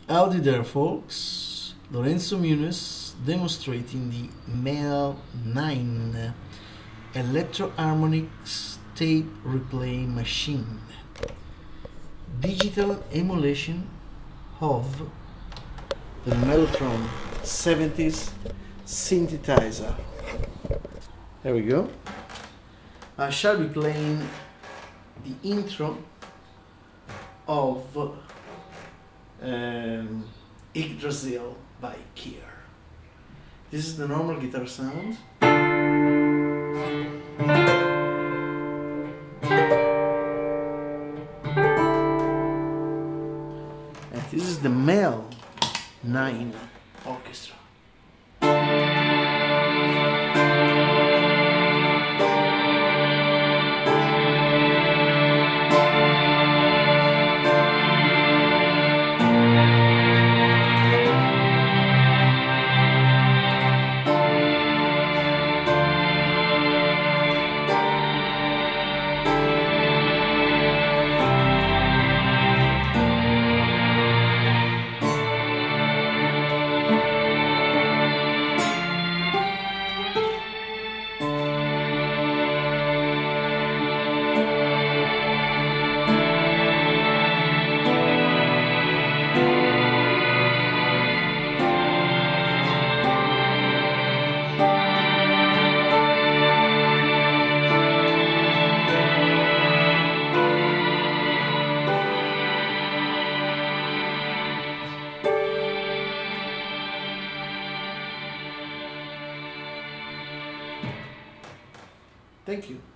Howdy there, folks. Lorenzo Mewness demonstrating the MEL 9 Electro Harmonix tape replay machine. Digital emulation of the Mellotron 70s synthesizer. There we go. I shall be playing the intro of YGGDRASILL by Kier. This is the normal guitar sound. And this is the MEL 9 orchestra. Thank you.